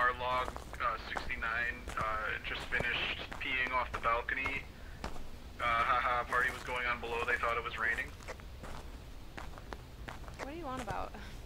our log, 69, just finished peeing off the balcony. Party was going on below, they thought it was raining. What are you on about?